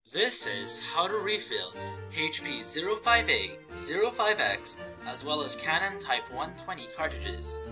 This is how to refill CE505A, CE505X, as well as CANON Type 120 cartridges.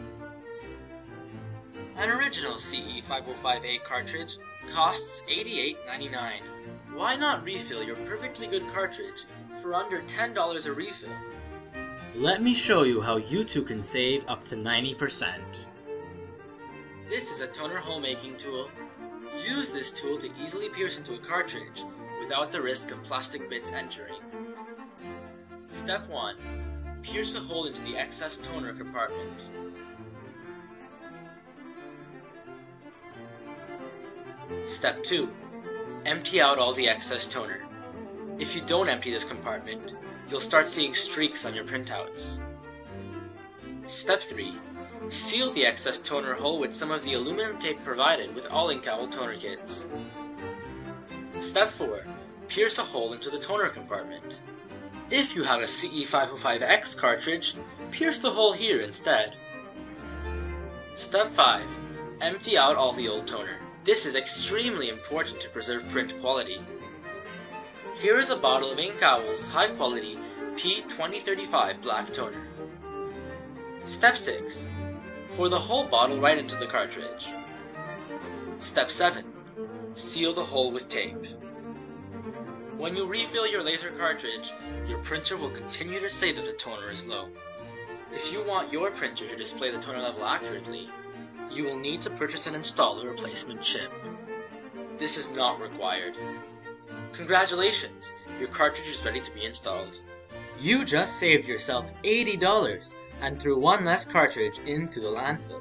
An original CE505A cartridge costs $88.99. Why not refill your perfectly good cartridge for under $10 a refill? Let me show you how you too can save up to 90%. This is a toner hole making tool. Use this tool to easily pierce into a cartridge without the risk of plastic bits entering. Step 1. Pierce a hole into the excess toner compartment. Step 2. Empty out all the excess toner. If you don't empty this compartment, you'll start seeing streaks on your printouts. Step 3. Seal the excess toner hole with some of the aluminum tape provided with all inkowl toner kits. Step 4. Pierce a hole into the toner compartment. If you have a CE505X cartridge, pierce the hole here instead. Step 5. Empty out all the old toner. This is extremely important to preserve print quality. Here is a bottle of Inkowl's high-quality P2035 black toner. Step 6. Pour the whole bottle right into the cartridge. Step 7. Seal the hole with tape. When you refill your laser cartridge, your printer will continue to say that the toner is low. If you want your printer to display the toner level accurately, you will need to purchase and install a replacement chip. This is not required. Congratulations! Your cartridge is ready to be installed. You just saved yourself $80 and threw one less cartridge into the landfill.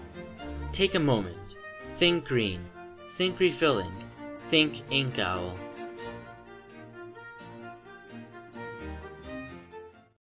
Take a moment. Think green. Think refilling. Think Inkowl.